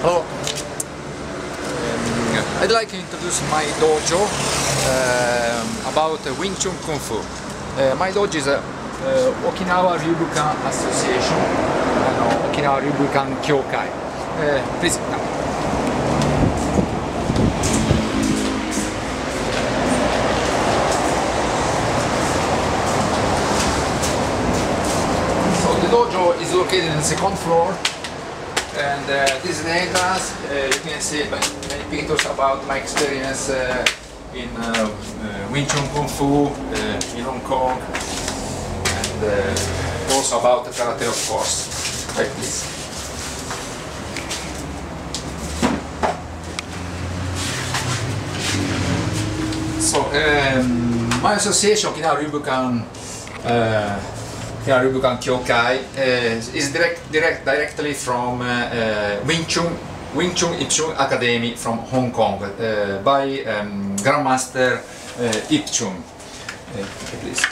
Hello. I'd like to introduce my dojo about Wing Chun Kung Fu. My dojo is Okinawa Ryubukan Association, Okinawa Ryubukan Kyokai. Please come. So the dojo is located in the second floor. And this is the entrance. You can see many pictures about my experience in Wing Chun Kung Fu in Hong Kong, and also about the karate, of course, like this. So my association, Okinawa Ryubukan Kyokai, is directly from Wing Chun Ip Chun Academy from Hong Kong by Grandmaster Ip Chun. Please.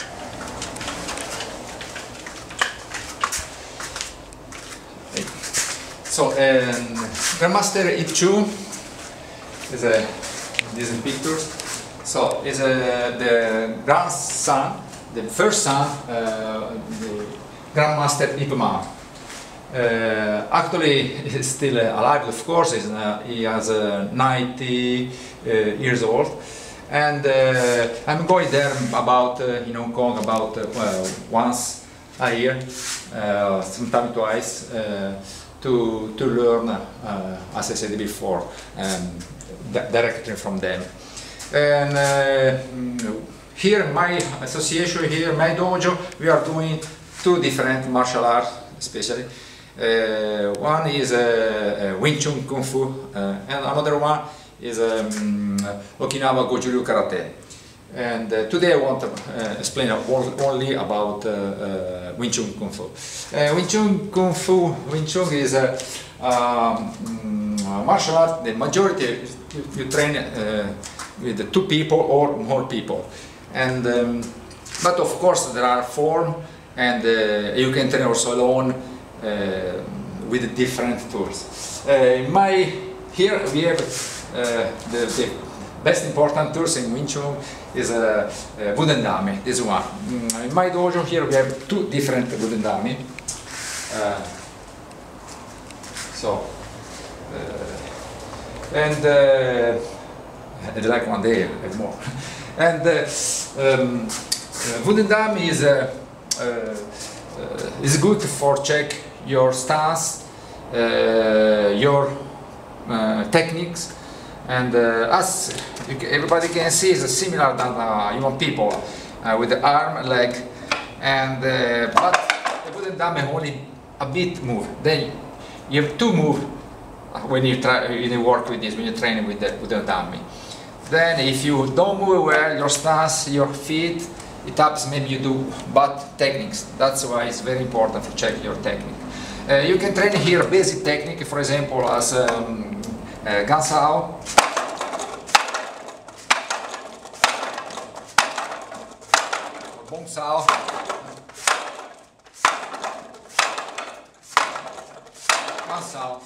So Grandmaster Ip Chun is these pictures. So is the grandson. The first son, the Grandmaster Ip Man. Actually, he's still alive, of course. He has 90 years old, and I'm going there about in Hong Kong about once a year, sometimes twice, to learn, as I said before, directly from them. And here in my association, here in my dojo, we are doing two different martial arts, especially. One is Wing Chun Kung Fu, and another one is Okinawa Goju-Ryu Karate. And today I want to explain only about Wing Chun Kung Fu. Wing Chun Kung Fu, Wing Chun is a martial art. The majority you train with 2 people or more people. And but of course there are form, and you can train also alone with different tools. Here we have the best important tools in Wing Chun is wooden dame. This one. In my dojo here we have 2 different wooden dame. I'd like one day have more. And wooden dame is good for check your stance, your techniques, and as everybody can see, is similar than human people with the arm, leg, and but the wooden dame only a bit move. Then you have to move when you work with this, when you train with the wooden dame. Then if you don't move well, your stance, your feet, it happens maybe you do bad techniques. That's why it's very important to check your technique. You can train here basic technique, for example, as Gansao, Bongsao, Gansao.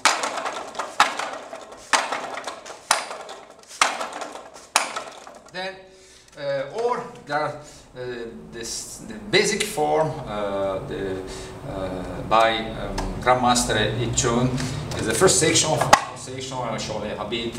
Then, or there are the basic form by Grandmaster Ip Chun is the first section. I'll show you a bit.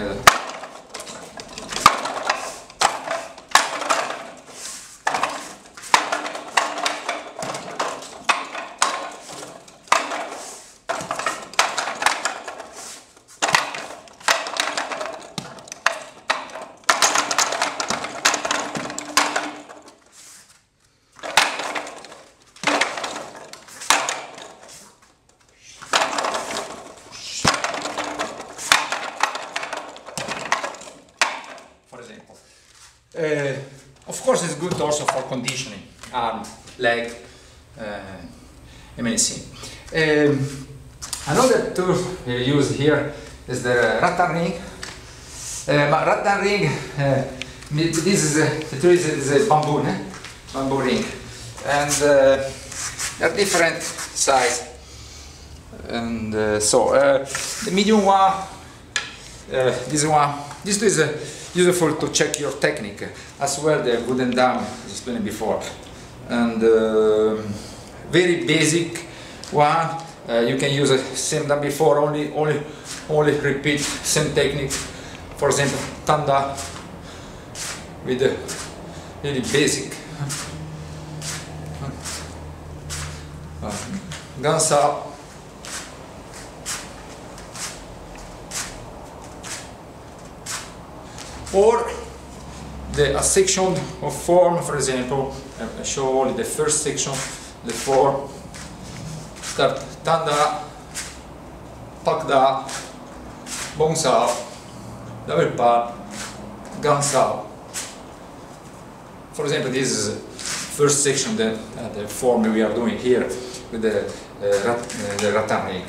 Of course, it's good also for conditioning, arm, leg, and many things. Another tool used here is the rattan ring. Rattan ring, this is the tool is a bamboo ring, and there are different size. And so the medium one, this is useful to check your technique as well. The wooden dam, as explained before, and very basic one. You can use the same than before. Only repeat same technique. For example, tanda with the really basic. Gansa. Or a section of form, for example, I show only the first section, the form. Start tanda, pakda, bongsao, double pa, gansao. For example, this is the first section, the form we are doing here with the rattan rig.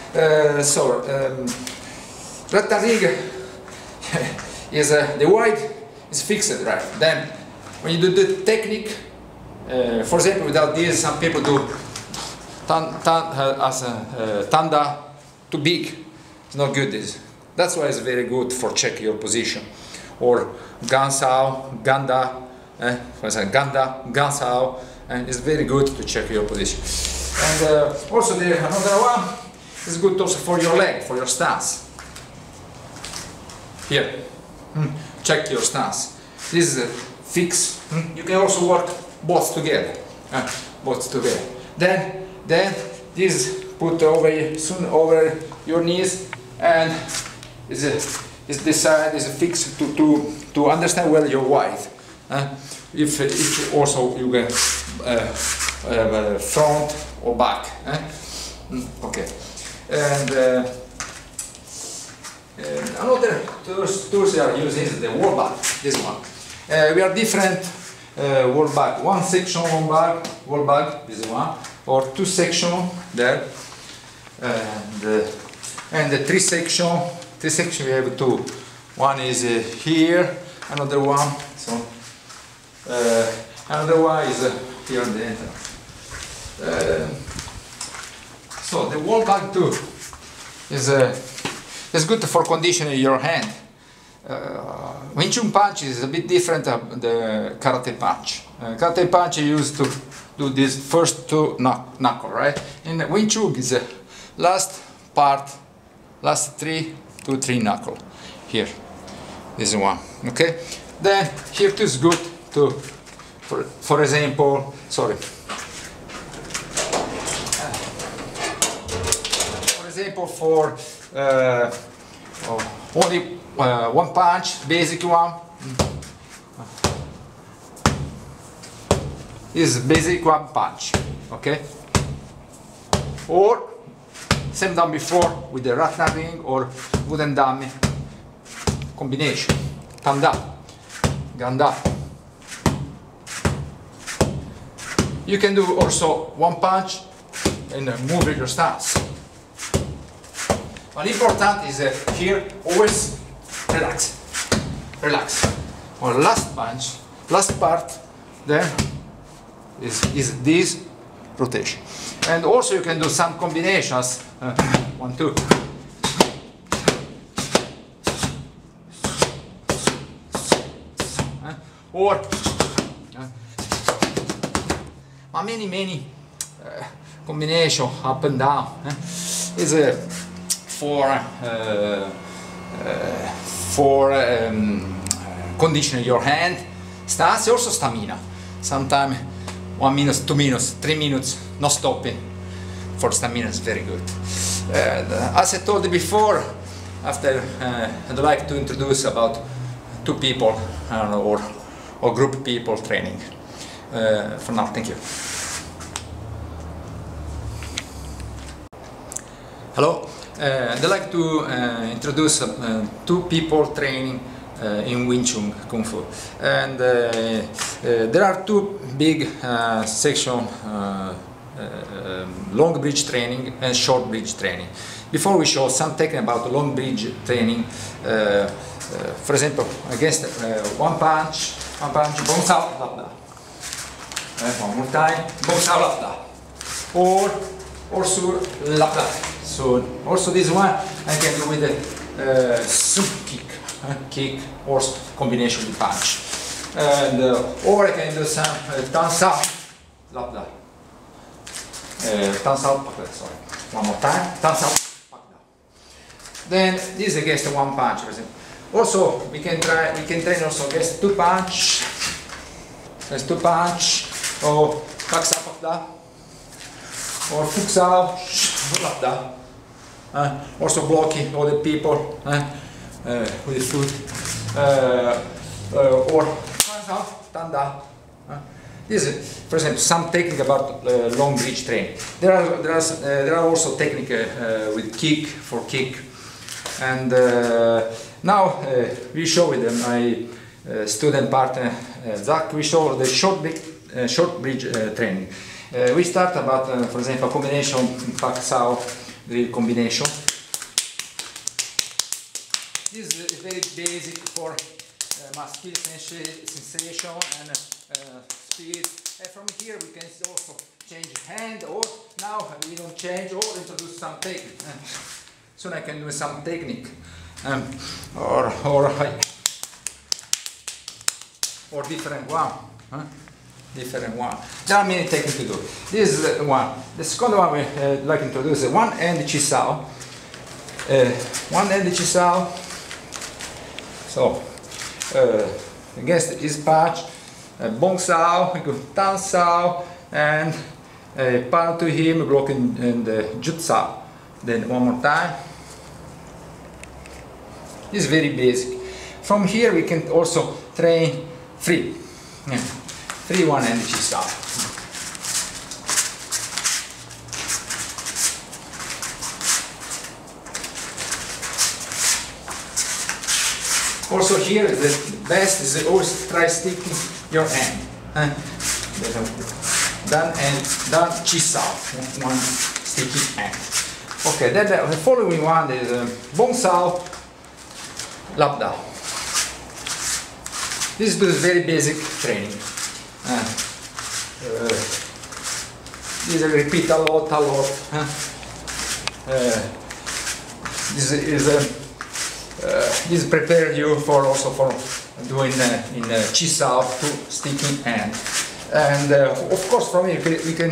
Rattan rig is the weight is fixed, right? Then when you do the technique, for example, without this, some people do tanda too big. It's not good. That's why it's very good for check your position. Or gansao, ganda, for example, ganda, gansao, and it's very good to check your position. And also another one is good also for your leg, for your stance. Here, check your stance. This is fix. You can also work both together. Then this put over your knees, and is this side is fixed to understand well your weight. If also you get front or back. Okay. And another tools we are using is the wall back. This one. We are different wall back. One section wall back. This one, or two section there, and the three section we have two. One is here, another one. So another one is here on the entrance. So the wall back too is good for conditioning your hand. Wing Chun punch is a bit different than the karate punch. Karate punch you used to do this first two knuckle, right? In the Wing Chun is the last part, last three knuckle. Here, this one. Okay. Then here too is good to, for example, sorry. For example, for only one punch, basic one. Is basic one punch, okay? Or same done before with the rattan ring or wooden dummy combination. Tanda, ganda. You can do also one punch and move your stance. But important is here always relax. Or last punch, last part, then is this rotation. And also you can do some combinations. 1, 2. Or many combination up and down is for conditioning your hand, stance, also stamina. Sometimes 1 minute, 2 minutes, 3 minutes, no stopping. For stamina is very good. As I told you before, after I'd like to introduce about 2 people or group people training. For now, thank you. Hello. I'd like to introduce 2 people training in Wing Chun Kung Fu, and there are 2 big sections: long bridge training and short bridge training. Before we show some technique about long bridge training, for example, against one punch, bong sao, lap da. One more time, bong sao, lap da. Or sur, lap da. So also this one I can do with the soup kick or combination with punch. And or I can do some thumbs up, lapda. Thumbs up, sorry. One more time, thumbs up, lapda. Then this is against one punch, for example. Also we can train also against two punch, or kaksa lapda, or futsal lapda. Also blocking other people with the foot, or tanda. This is, for example, some technique about long bridge training. There are also technique with kick for kick, and now we show with them my student partner Zach. We show the short bridge training. We start about, for example, combination Pak Sao drill combination. This is very basic for muscle sensation and speed. And from here we can also change hand, or now we don't change, or introduce some technique. Soon I can do some technique, or different one. Different one. There are many techniques to do. This is one. The second one we like to introduce is one hand chisao. One hand chisao. So against his patch, bong sao, tan sao, and palm to him, blocking in the jut sao. Then one more time. This is very basic. From here we can also train free. Free one hand chisao. Also here the best is always try sticking your hand. Done chisao, one sticky hand. Okay, then the following one is bong sao lapda. This is very basic training. This I repeat a lot. This prepare you for also for doing in chisao to sticking hand, and of course from here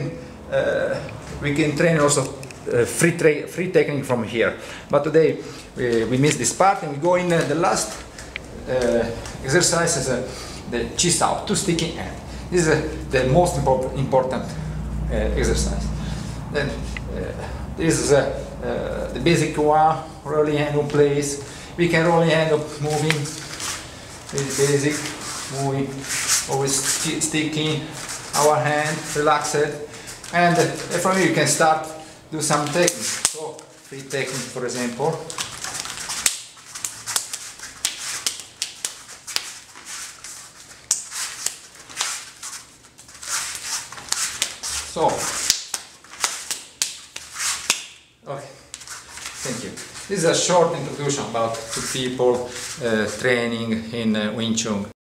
we can train also free technique from here. But today we miss this part, and we go in the last exercise is the chisao, two sticking hand. This is the most important exercise. Then this is the basic one, rolling hand in place. We can roll hand up, moving, very basic, moving, always sticking our hand, relaxed, and from here you can start do some techniques. So free technique, for example. So, okay, thank you. This is a short introduction about two people training in Wing Chun.